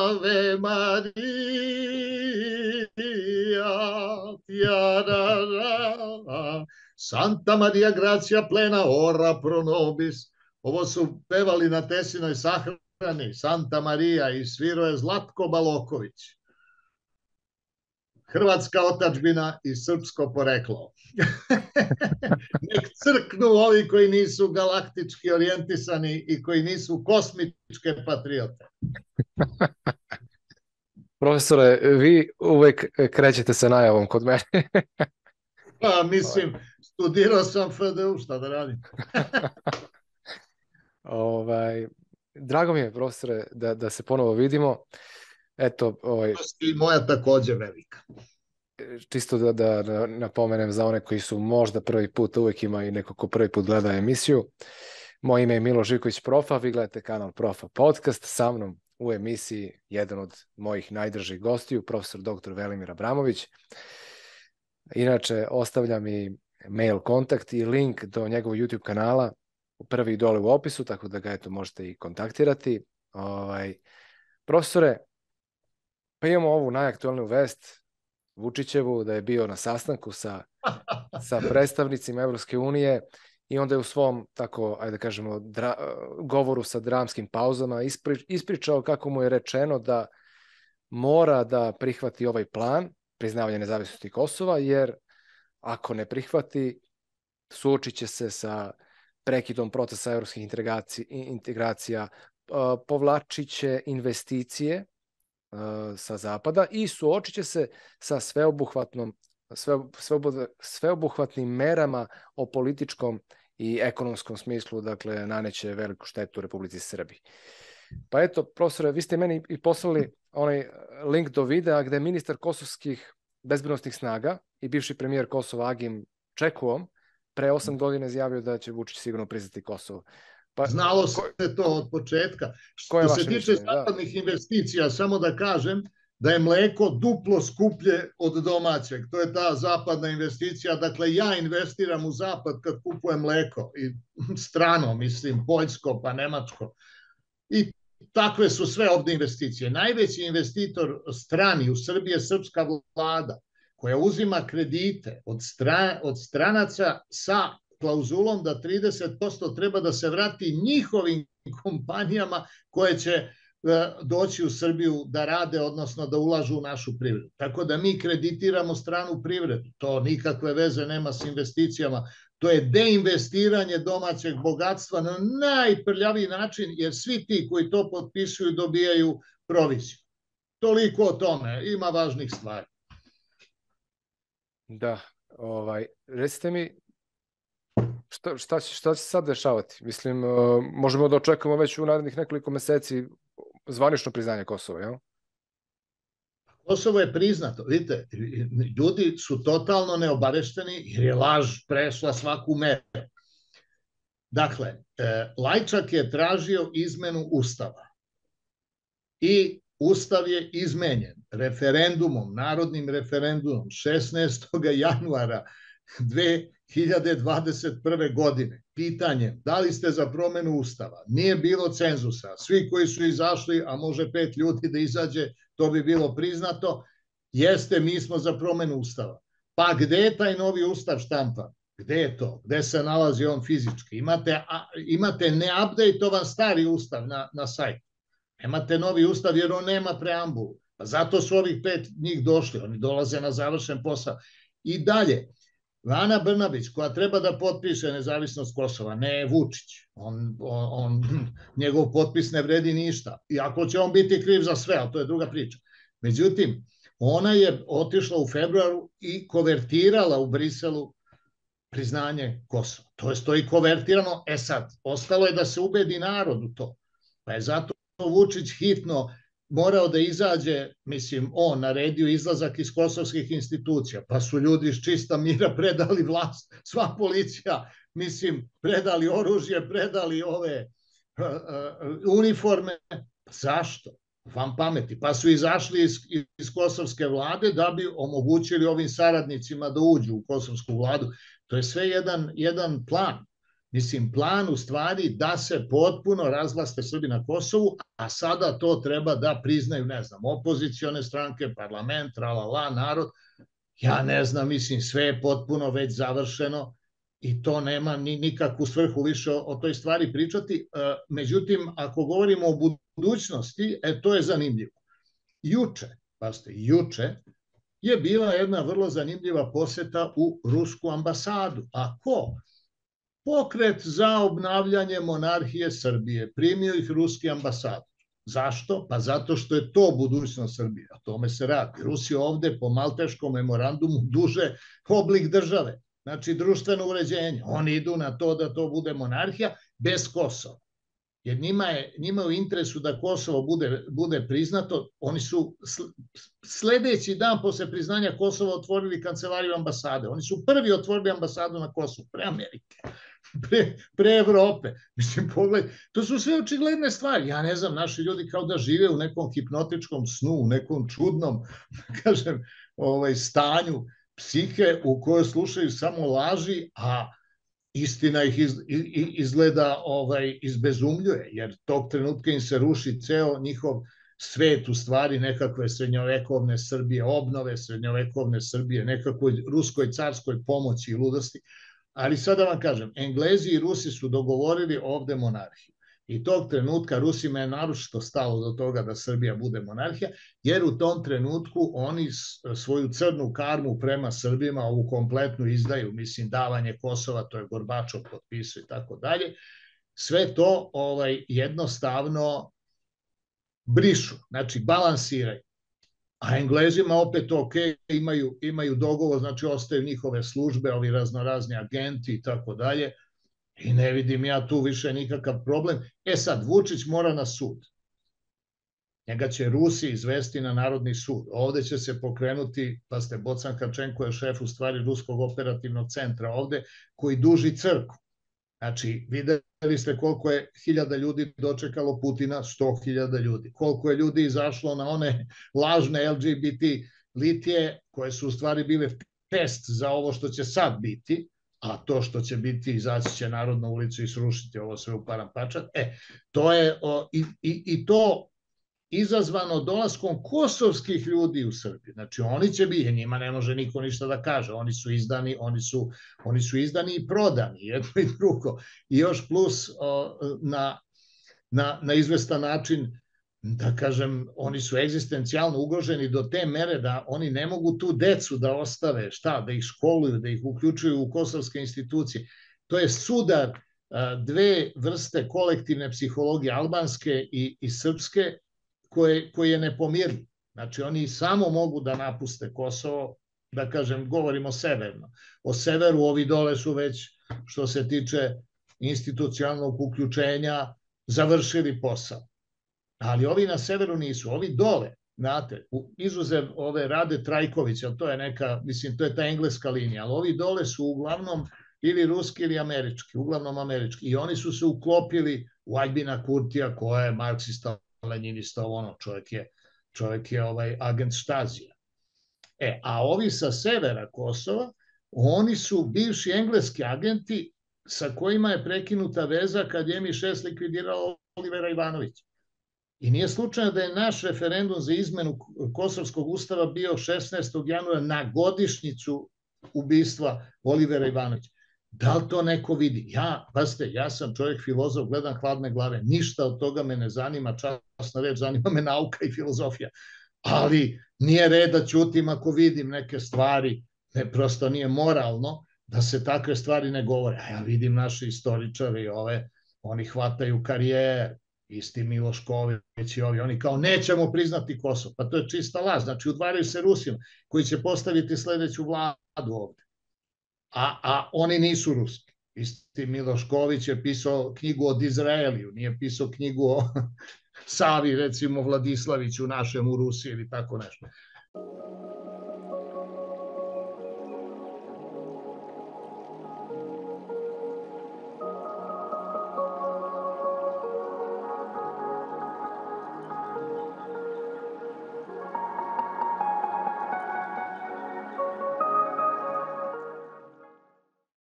Ave Maria, tiarara, Santa Maria Gracia plena, ora pro nobis. Ovo su pevali na Tesinoj sahrani, Santa Marija, i svirao je Zlatko Baloković. Hrvatska otadžbina i srpsko poreklo. Nek crknu ovi koji nisu galaktički orijentisani i koji nisu kosmičke patriote. Profesore, vi uvek krećete sa najavom kod mene. Pa, mislim, studirao sam FDU, šta da radim? Drago mi je, profesore, da se ponovo vidimo. Eto, I moja takođe velika. Čisto da napomenem za one koji su možda prvi put, uvek ima i neko ko prvi put gleda emisiju. Moje ime je Milo Živković Profa, vi gledate kanal Profa Podcast, sa mnom u emisiji jedan od mojih najdržih gostiju, profesor dr. Velimir Abramović. Inače, ostavljam i mail kontakt i link do njegovog YouTube kanala, prvi dole u opisu, tako da ga eto možete i kontaktirati. Profesore, pa imamo ovu najaktualniju vest, Vučićevu, da je bio na sastanku sa predstavnicima Evropske unije i onda je u svom, tako, ajde kažemo, govoru sa dramskim pauzama ispričao kako mu je rečeno da mora da prihvati ovaj plan priznavanja nezavisnosti Kosova, jer ako ne prihvati, suočit će se sa prekidom procesa evropskih integracija, povlačit će investicije sa zapada i suočit će se sa sveobuhvatnim merama o političkom i ekonomskom smislu, dakle, naneće veliku štetu Republici Srbiji. Pa eto, profesore, vi ste meni i poslali onaj link do videa gde je ministar kosovskih bezbednosnih snaga i bivši premijer Kosova Agim Čekuom pre 8 godina izjavio da će Vučić sigurno priznati Kosovo. Pa, znalo se to od početka. Što se tiče zapadnih investicija, samo da kažem da je mleko duplo skuplje od domaćeg. To je ta zapadna investicija. Dakle, ja investiram u zapad kad kupujem mleko. I strano, mislim, poljsko pa nemačko. I takve su sve ovde investicije. Najveći investitor strani u Srbiji je srpska vlada, koja uzima kredite od stranaca sa klauzulom da 30% treba da se vrati njihovim kompanijama koje će doći u Srbiju da rade, odnosno da ulažu u našu privredu. Tako da mi kreditiramo stranu privredu. To nikakve veze nema s investicijama. To je deinvestiranje domaćeg bogatstva na najprljaviji način, jer svi ti koji to potpisuju dobijaju proviziju. Toliko o tome. Ima važnih stvari. Da, recite mi, šta će se sad dešavati? Mislim, možemo da očekujemo već u narednih nekoliko meseci zvanično priznanje Kosova, jel? Kosovo je priznato. Vidite, ljudi su totalno neobavešteni jer je laž prešla svaku meru. Dakle, Lajčak je tražio izmenu Ustava i Ustav je izmenjen referendumom, narodnim referendumom 16. januara 2021. godine. Pitanje, da li ste za promenu Ustava? Nije bilo cenzusa. Svi koji su izašli, a može 5 ljudi da izađe, to bi bilo priznato. Jeste, mi smo za promenu Ustava. Pa gde je taj novi Ustav štampan? Gde je to? Gde se nalazi on fizički? Imate neupdatetovan stari Ustav na sajtu. Nemate novi Ustav jer on nema preambulu. Pa zato su ovih 5 njih došli. Oni dolaze na završen posao. I dalje, Ana Brnabić, koja treba da potpiše nezavisnost Kosova, ne Vučić. Njegov potpis ne vredi ništa. Iako će on biti kriv za sve, ali to je druga priča. Međutim, ona je otišla u februaru i kovertirala u Briselu priznanje Kosova. To je stoji kovertirano. Sad, ostalo je da se ubedi narod u to. Pa je zato Vučić hitno morao da izađe, mislim, on naredio izlazak iz kosovskih institucija, pa su ljudi iz čista mira predali vlast, sva policija, mislim, predali oružje, predali ove uniforme. Zašto? Van pameti. Pa su izašli iz kosovske vlade da bi omogućili ovim saradnicima da uđu u kosovsku vladu. To je sve jedan plan. Mislim, plan u stvari da se potpuno razvlaste Srbi na Kosovu, a sada to treba da priznaju, ne znam, opozicione stranke, parlament, tralala, narod. Ja ne znam, mislim, sve je potpuno već završeno i to nema nikakvu svrhu više o toj stvari pričati. Međutim, ako govorimo o budućnosti, to je zanimljivo. Juče je bila jedna vrlo zanimljiva poseta u rusku ambasadu. A ko? Pokret za obnavljanje monarhije Srbije. Primio ih ruski ambasador. Zašto? Pa zato što je to budućnost Srbije. O tome se radi. Rusi ovde po Malteškom memorandumu duže oblik države. Znači društveno uređenje. Oni idu na to da to bude monarhija bez Kosova. Jer njima je u interesu da Kosovo bude priznato. Oni su sledeći dan posle priznanja Kosova otvorili kancelariju ambasade. Oni su prvi otvorili ambasadu na Kosovu, pre Amerike, pre Evrope. Mislim, pogledaj, to su sve očigledne stvari. Ja ne znam, naši ljudi kao da žive u nekom hipnotičkom snu, u nekom čudnom, kažem, stanju psihe u kojoj slušaju samo laži, a istina ih izgleda izbezumljuje, jer tog trenutka im se ruši ceo njihov svet, u stvari nekakve srednjovekovne Srbije, obnove srednjovekovne Srbije, nekakvoj ruskoj carskoj pomoći i ludosti. Ali sada vam kažem, Englezi i Rusi su dogovorili ovde monarhiju. I tog trenutka Rusima je naročito stalo do toga da Srbija bude monarhija, jer u tom trenutku oni svoju crnu karmu prema Srbima, ovu kompletnu izdaju, mislim, davanje Kosova, to je Gorbačov potpisao i tako dalje, sve to jednostavno brišu, znači balansiraju. A Englezima opet ok, imaju dogovor, znači ostaju njihove službe, ovi raznorazni agenti i tako dalje, i ne vidim ja tu više nikakav problem. Sad, Vučić mora na sud. Njega će Rusi izvesti na Narodni sud. Ovde će se pokrenuti, pa ste Bocan Kačenko je šef u stvari Ruskog operativnog centra ovde, koji duži crku. Znači, videli ste koliko je hiljada ljudi dočekalo Putina, 100.000 ljudi. Koliko je ljudi izašlo na one lažne LGBT litije, koje su u stvari bile test za ovo što će sad biti, a to što će biti, izaći će narod na ulicu i srušiti ovo sve u paramparčad. To je i to izazvano dolaskom kosovskih ljudi u Srbiju. Znači, oni će biti, njima ne može niko ništa da kaže. Oni su izdani i prodani, jedno i drugo. I još plus na izvestan način, da kažem, oni su egzistencijalno ugroženi do te mere da oni ne mogu tu decu da ostave, da ih školuju, da ih uključuju u kosovske institucije. To je sudar dve vrste kolektivne psihologije, albanske i srpske, koji je nepomirljiv. Znači, oni samo mogu da napuste Kosovo, da kažem, govorimo severno. O severu ovi dole su već, što se tiče institucionalnog uključenja, završili posao. Ali ovi na severu nisu, ovi dole, znate, izuzev ove Rade Trajkovića, to je neka, mislim, to je ta engleska linija, ali ovi dole su uglavnom ili ruski ili američki, uglavnom američki. I oni su se uklopili u Aljbina Kurtija, koja je marksista, lenjinista, čovjek je agent Štazija. A ovi sa severa Kosova, oni su bivši engleski agenti sa kojima je prekinuta veza kad je MI6 likvidirao Olivera Ivanovića. I nije slučajno da je naš referendum za izmenu Kosovskog ustava bio 16. januara na godišnjicu ubistva Olivera Ivanovića. Da li to neko vidi? Pazite, ja sam čovjek filozof, gledam hladne glave, ništa od toga me ne zanima, časna reč, zanima me nauka i filozofija. Ali nije red da ćutim ako vidim neke stvari, prosto nije moralno da se takve stvari ne govore. A ja vidim naši istoričari, oni hvataju karijer, isti Miloš Ković i oni kao nećemo priznati Kosovo. Pa to je čista laž, znači udvaraju se Rusima koji će postaviti sledeću vladu ovde. A oni nisu ruski. Isti Miloš Ković je pisao knjigu o Dizraeliju, nije pisao knjigu o Savi, recimo Vladislaviću našem u Rusiji ili tako nešto.